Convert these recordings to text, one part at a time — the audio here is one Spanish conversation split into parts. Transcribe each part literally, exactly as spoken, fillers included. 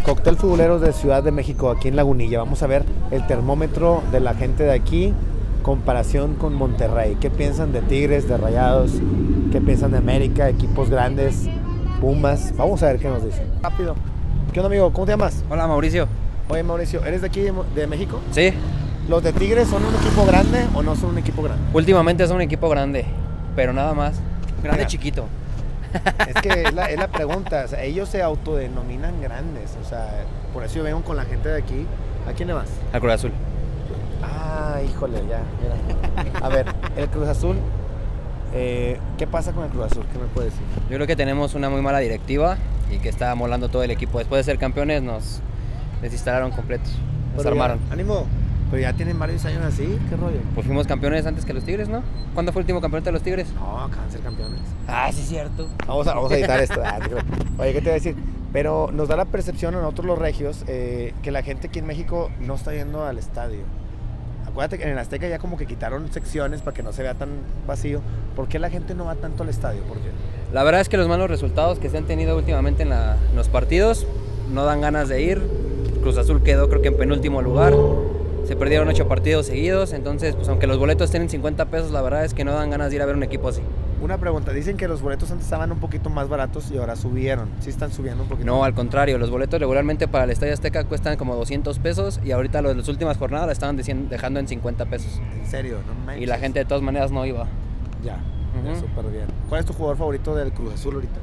Cóctel Futboleros de Ciudad de México, aquí en Lagunilla. Vamos a ver el termómetro de la gente de aquí, comparación con Monterrey. ¿Qué piensan de Tigres, de Rayados? ¿Qué piensan de América, equipos grandes, Pumas? Vamos a ver qué nos dicen. Rápido. ¿Qué onda, amigo? ¿Cómo te llamas? Hola, Mauricio. Oye, Mauricio, ¿eres de aquí, de, de México? Sí. ¿Los de Tigres son un equipo grande o no son un equipo grande? Últimamente son un equipo grande, pero nada más. Grande Mira, chiquito. Es que es la, es la pregunta, o sea, ellos se autodenominan grandes, o sea, por eso yo vengo con la gente de aquí. ¿A quién le vas? Al Cruz Azul. Ah, híjole, ya, mira. A ver, el Cruz Azul, eh, ¿qué pasa con el Cruz Azul? ¿Qué me puedes decir? Yo creo que tenemos una muy mala directiva y que está molando todo el equipo. Después de ser campeones nos desinstalaron completos, nos Pero armaron. Ya, ánimo, pero ya tienen varios años así, ¿qué rollo? Pues fuimos campeones antes que los Tigres, ¿no? ¿Cuándo fue el último campeonato de los Tigres? No, acaban de ser campeones. Ah, sí es cierto. Vamos a, vamos a editar esto. Ah, oye, ¿qué te voy a decir? Pero nos da la percepción a nosotros los regios eh, que la gente aquí en México no está yendo al estadio. Acuérdate que en el Azteca ya como que quitaron secciones para que no se vea tan vacío. ¿Por qué la gente no va tanto al estadio? ¿Por qué? La verdad es que los malos resultados que se han tenido últimamente en, la, en los partidos no dan ganas de ir. Cruz Azul quedó creo que en penúltimo lugar. Se perdieron ocho partidos seguidos, entonces pues aunque los boletos tienen cincuenta pesos, la verdad es que no dan ganas de ir a ver un equipo así. Una pregunta, dicen que los boletos antes estaban un poquito más baratos y ahora subieron. ¿Sí están subiendo un poquito? No, al contrario, los boletos regularmente para el Estadio Azteca cuestan como doscientos pesos y ahorita los de las últimas jornadas la estaban dejando en cincuenta pesos. ¿En serio? No manches. Y la gente de todas maneras no iba. Ya, uh-huh. ya súper bien. ¿Cuál es tu jugador favorito del Cruz Azul ahorita?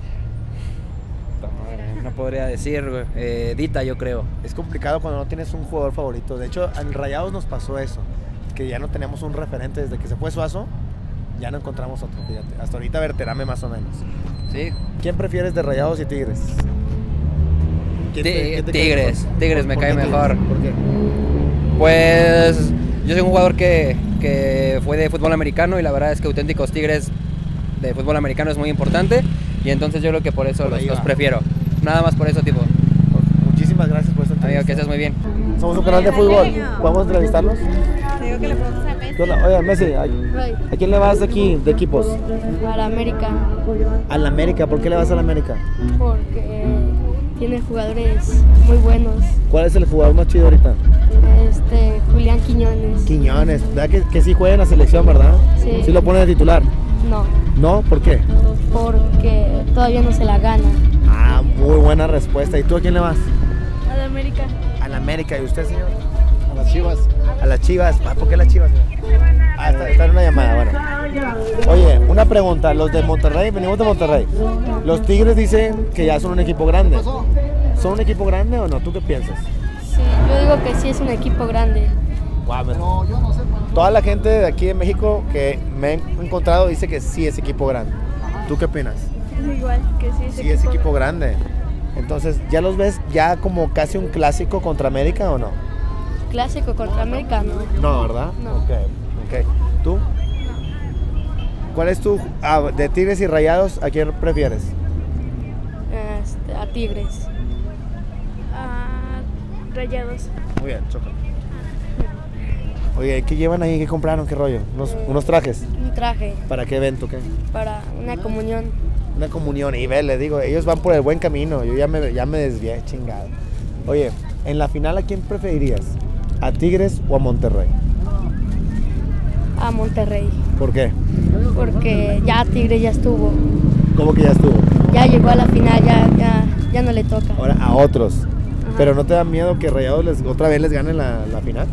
No podría decir, eh, Dita yo creo. Es complicado cuando no tienes un jugador favorito. De hecho, en Rayados nos pasó eso, que ya no teníamos un referente. Desde que se fue Suazo, ya no encontramos otro, fíjate. Hasta ahorita Berterame más o menos. Sí. ¿Quién prefieres de Rayados y Tigres? Te, te tigres, Tigres me cae mejor. ¿Por qué? Pues yo soy un jugador que, que fue de fútbol americano y la verdad es que auténticos Tigres de fútbol americano es muy importante y entonces yo creo que por eso por los, los prefiero. Nada más por eso, tipo. Muchísimas gracias por esta entrevista. Amigo, que estés muy bien. Somos un canal de fútbol. ¿Podemos entrevistarlos? Digo que le preguntes a Messi. Oye, Messi, ¿a, ¿a quién le vas aquí de equipos? A la América. A la América. ¿Por qué le vas a la América? Porque tiene jugadores muy buenos. ¿Cuál es el jugador más chido ahorita? Este, Julián Quiñones. Quiñones. ¿Verdad que, que sí juega en la selección, verdad? Sí. ¿Sí lo pone de titular? No. ¿No? ¿Por qué? Porque todavía no se la gana. Ah, muy buena respuesta. ¿Y tú a quién le vas? A la América. A la América. ¿Y usted, señor? A las Chivas. A las Chivas. ¿Por qué las Chivas, señor? Ah, está, está en una llamada, bueno. Oye, una pregunta. Los de Monterrey, venimos de Monterrey. Los Tigres dicen que ya son un equipo grande. ¿Son un equipo grande o no? ¿Tú qué piensas? Sí, yo digo que sí es un equipo grande. Wow, no, yo no sé. Toda la gente de aquí de México que me he encontrado dice que sí es equipo grande. ¿Tú qué opinas? Igual, que sí es Sí equipo es equipo grande. Entonces, ¿ya los ves ya como casi un clásico contra América o no? Clásico contra América, ¿no? No, ¿verdad? No. Ok, ok. ¿Tú? ¿Cuál es tu, ah, de Tigres y Rayados, a quién prefieres? Este, a Tigres. A Rayados. Muy bien, choca. Oye, ¿qué llevan ahí? ¿Qué compraron? ¿Qué rollo? ¿Unos, unos trajes? Un traje ¿Para qué evento? ¿Qué? para una comunión. Una comunión. Y ve, les digo, ellos van por el buen camino. Yo ya me, ya me desvié, chingado. Oye, en la final, ¿a quién preferirías? ¿A Tigres o a Monterrey? A Monterrey. ¿Por qué? Porque ya Tigres ya estuvo. ¿Cómo que ya estuvo? Ya llegó a la final, ya, ya, ya no le toca. Ahora a otros. Ajá. ¿Pero no te da miedo que Rayados les, otra vez les gane la, la final?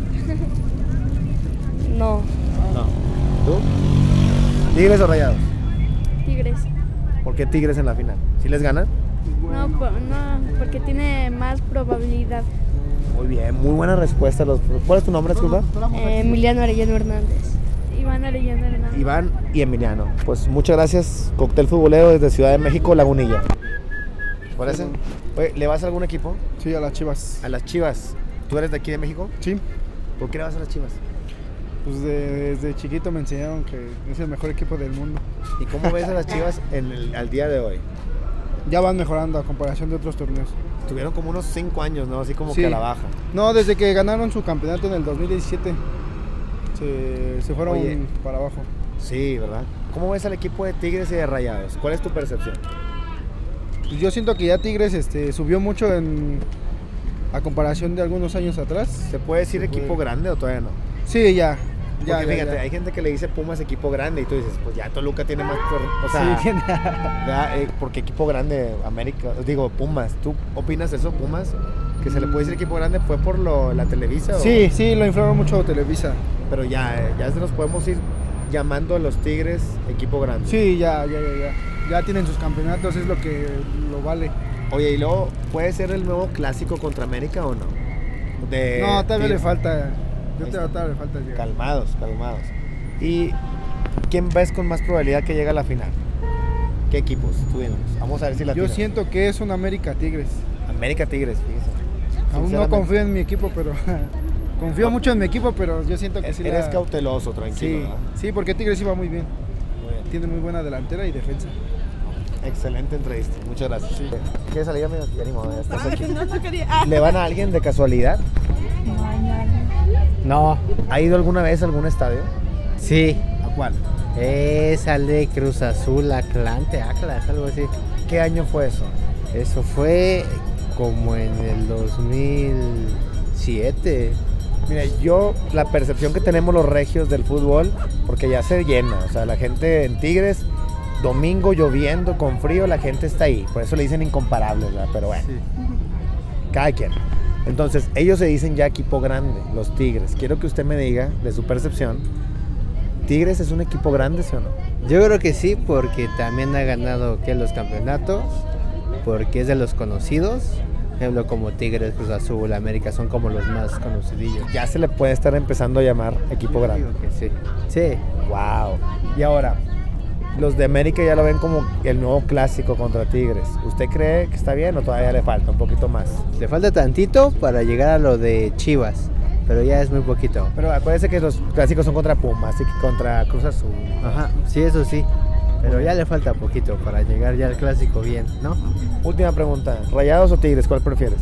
No, No. ¿Tú? ¿Tigres o Rayados? Tigres. ¿Por qué Tigres en la final? ¿Sí les ganan? No, por- no, porque tiene más probabilidad. Muy bien, muy buena respuesta. Los, ¿cuál es tu nombre, disculpa? Eh, Emiliano Arellano Hernández. Iván Arellano Hernández. Iván y Emiliano. Pues muchas gracias, Cóctel Futbolero desde Ciudad de México, Lagunilla. ¿Te parece? Oye, ¿le vas a algún equipo? Sí, a las Chivas. A las Chivas. ¿Tú eres de aquí de México? Sí. ¿Por qué le vas a las Chivas? Pues de- desde chiquito me enseñaron que es el mejor equipo del mundo. ¿Y cómo ves a las Chivas en el, al día de hoy? Ya van mejorando a comparación de otros torneos. Tuvieron como unos cinco años, ¿no? Así como Sí. que a la baja. No, desde que ganaron su campeonato en el dos mil diecisiete se, se fueron Oye. para abajo. Sí, ¿verdad? ¿Cómo ves al equipo de Tigres y de Rayados? ¿Cuál es tu percepción? Pues yo siento que ya Tigres este, subió mucho en a comparación de algunos años atrás. ¿Se puede decir Se equipo puede. grande o todavía no? Sí, ya. Porque Ya, ya, fíjate, ya. hay gente que le dice Pumas equipo grande y tú dices, pues ya Toluca tiene más, por- o sea, Sí, ¿verdad? Eh, porque equipo grande, América, digo Pumas, ¿tú opinas eso, Pumas? Que se le puede decir equipo grande, ¿fue por lo, la Televisa? o- sí, sí, lo inflaron mucho Televisa. Pero ya, eh, ya se nos podemos ir llamando a los Tigres equipo grande. Sí, ya, ya, ya, ya. Ya tienen sus campeonatos, es lo que lo vale. Oye, y luego, ¿puede ser el nuevo clásico contra América o no? De No, todavía le Tigres. falta. Yo Ahí te está. todavía le falta llegar. Calmados, calmados. ¿Y quién ves con más probabilidad que llegue a la final? ¿Qué equipos? Tú dinos. Vamos a ver si la Yo atinas. siento que es un América Tigres. América Tigres, fíjese. Aún no Sinceramente. confío en mi equipo, pero confío mucho en mi equipo, pero yo siento que Es- sí Eres la- cauteloso, tranquilo. Sí, ¿verdad? sí, porque Tigres iba muy bien. Muy bien. Tiene muy buena delantera y defensa. Excelente entrevista. Muchas gracias. ¿Quieres salir, amigo? Ya ni modo, ya estás aquí. No, no quería. ¿Le van a alguien de casualidad? No, ¿Ha ido alguna vez a algún estadio? sí, ¿A cuál? es al de Cruz Azul, Atlante, Atlas, algo así. ¿Qué año fue eso? Eso fue como en el dos mil siete. Mira, yo, la percepción que tenemos los regios del fútbol, porque ya se llena, o sea, la gente en Tigres, domingo lloviendo, con frío, la gente está ahí, por eso le dicen incomparables, ¿verdad? Pero bueno, cada quien. Entonces, ellos se dicen ya equipo grande, los Tigres. Quiero que usted me diga, de su percepción, ¿Tigres es un equipo grande, sí o no? Yo creo que sí, porque también ha ganado que los campeonatos, porque es de los conocidos. Por ejemplo, como Tigres, Cruz Azul, América son como los más conocidillos. Ya se le puede estar empezando a llamar equipo grande. Digo que sí. Sí, Wow. Y ahora, los de América ya lo ven como el nuevo clásico contra Tigres. ¿Usted cree que está bien o todavía le falta un poquito más? le falta tantito para llegar a lo de Chivas, pero ya es muy poquito. Pero acuérdese que los clásicos son contra Pumas y que contra Cruz Azul. Ajá, sí, eso sí. Pero ya le falta poquito para llegar ya al clásico bien, ¿no? Última pregunta, ¿Rayados o Tigres? ¿Cuál prefieres?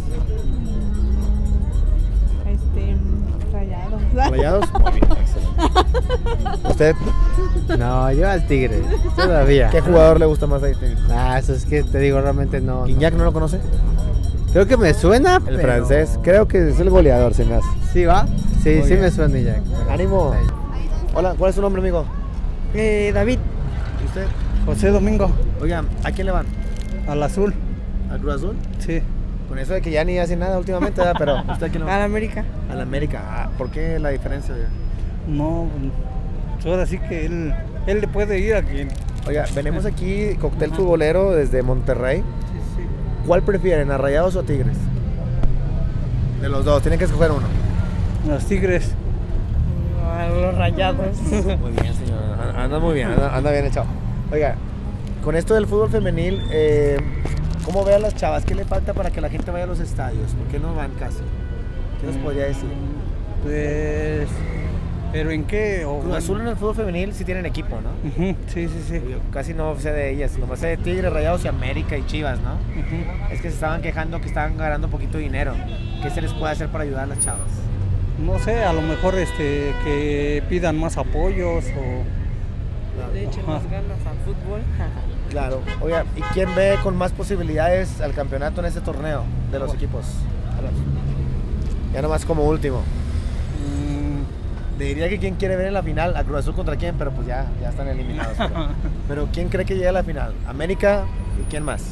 Este, rayado. ¿Rayados? Muy bien, excelente. ¿Usted No, yo al Tigre, todavía. qué jugador le gusta más de Tigres? Ah, eso es que te digo, realmente no. no. ¿Guiñac no lo conoce? Creo que me suena, El pero- francés. Creo que es el goleador, se me hace. ¿Sí va? Sí, Muy sí bien. me suena ya. pero- ¡Ánimo! Ahí. Hola, ¿cuál es su nombre, amigo? Eh, David, ¿Y usted? José Domingo, Oigan, ¿a quién le van? al azul, ¿Al Cruz Azul? sí, Con eso de que ya ni hace nada últimamente, ¿verdad? Pero ¿usted a quién le va? al América. Al América. Ah, ¿por qué la diferencia? oiga? No, pues ahora sí que él, él le puede ir a quien. Oiga, venimos aquí, cóctel futbolero desde Monterrey. Sí, sí. ¿Cuál prefieren, a Rayados o a Tigres? De los dos, tienen que escoger uno. Los Tigres. A los rayados. Muy bien, señor. Anda muy bien, anda, anda bien echado. Oiga, con esto del fútbol femenil, eh, ¿cómo ve a las chavas? ¿Qué le falta para que la gente vaya a los estadios? ¿Por qué no van casi? ¿Qué les podría decir? Pues, ¿pero en qué? O, Cruz Azul en el fútbol femenil sí tienen equipo, ¿no? Ujú, sí, sí, sí. Yo casi no sé de ellas, nomás sé de Tigres, Rayados y América y Chivas, ¿no? Ujú. Es que se estaban quejando que estaban ganando poquito dinero. ¿Qué se les puede hacer para ayudar a las chavas? No sé, a lo mejor este que pidan más apoyos o... Le echen más ganas al fútbol. Claro. Oiga, ¿y quién ve con más posibilidades al campeonato en este torneo de los equipos? Ya nomás como último. Mm, Le diría que quién quiere ver en la final, a Cruz Azul contra quién, pero pues ya, ya están eliminados. Pero, pero ¿quién cree que llegue a la final? ¿América y quién más?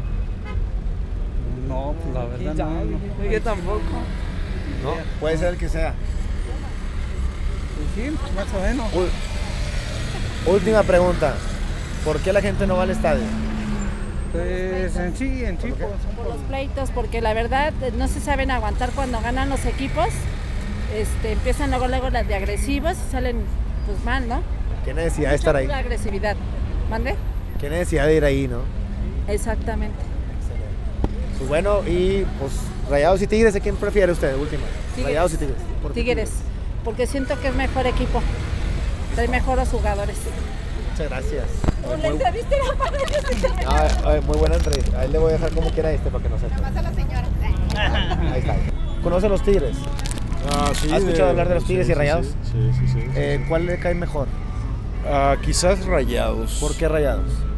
no, pues la verdad no, no. Yo tampoco. ¿No? Puede ser el que sea. Pues sí, más o menos. Ul- Última pregunta. ¿Por qué la gente no va al estadio? Pues en sí, en sí, pues, son Por por- los pleitos, porque la verdad eh, no se saben aguantar cuando ganan los equipos. Este, empiezan luego luego las de agresivos y salen pues mal, ¿no? ¿Qué necesidad de estar ahí? La agresividad. ¿Mande? ¿Qué necesidad de ir ahí, no? Exactamente. Pues bueno, y pues Rayados y Tigres, ¿a quién prefiere usted? Última. Tigres. Rayados y Tigres. ¿Por qué Tigres, porque siento que es mejor equipo. Trae mejores jugadores. Muchas gracias. La Muy, entrevista era para ellos. ah, ah, muy buena entrevista. A él le voy a dejar como quiera este para que no sepa. a la señora. Ahí está. ¿Conoce los Tigres? Ah, sí, ¿Has escuchado hablar de los Tigres sí, y sí, Rayados? Sí, sí, sí. sí, Eh, sí. ¿Cuál le cae mejor? Ah, quizás Rayados. ¿Por qué Rayados?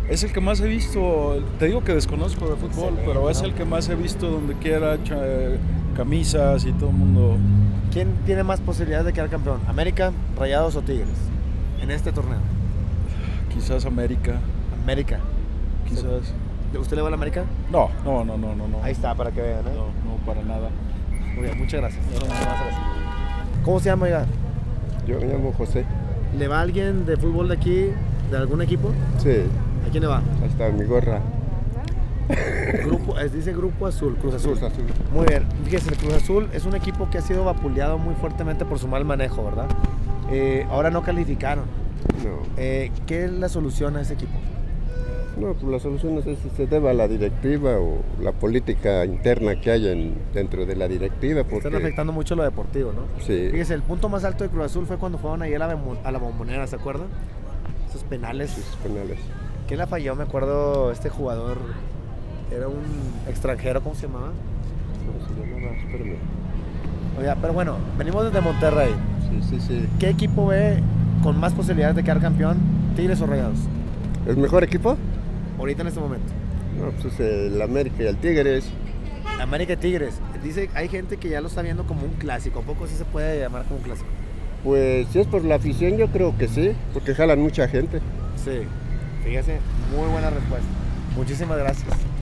Es el que más he visto, te digo que desconozco de fútbol, Excelente, pero es ¿no? el que más he visto donde quiera, cha- camisas y todo el mundo. ¿Quién tiene más posibilidades de quedar campeón? ¿América, Rayados o Tigres? En este torneo. Quizás América, América. quizás. ¿Usted le va a la América? No, no, no, no, no. no. Ahí está, para que vean, ¿eh? No, no, para nada. Muy bien, muchas gracias. ¿Cómo se llama, oiga? Yo me llamo José. ¿Le va alguien de fútbol de aquí, de algún equipo? Sí, ¿A quién le va? ahí está mi gorra. Grupo, es- dice Grupo Azul, Cruz Azul. Cruz Azul. Muy bien, fíjese, el Cruz Azul es un equipo que ha sido vapuleado muy fuertemente por su mal manejo, ¿verdad? Eh, ahora no calificaron. No, Eh, ¿Qué es la solución a ese equipo? no, pues la solución no sé si se deba a la directiva o la política interna que hay en, dentro de la directiva. Porque, Están afectando mucho lo deportivo, ¿no? Sí. Fíjese, el punto más alto de Cruz Azul fue cuando fueron ahí a la, Bembo- a la Bombonera, ¿se acuerdan? Esos penales. sus penales. ¿Quién la falló? Me acuerdo, este jugador era un extranjero, ¿cómo se llamaba? ¿Cómo se llamaba? Espérame. Oiga, pero bueno, venimos desde Monterrey. Sí, sí, sí. ¿Qué equipo ve con más posibilidades de quedar campeón? ¿Tigres o Rayados? ¿El mejor equipo? Ahorita en este momento. No, pues es el América y el Tigres. América y Tigres. Dice, hay gente que ya lo está viendo como un clásico. ¿A poco sí se puede llamar como un clásico? Pues si es por la afición, yo creo que sí, porque jalan mucha gente. Sí. Fíjese, muy buena respuesta. Muchísimas gracias.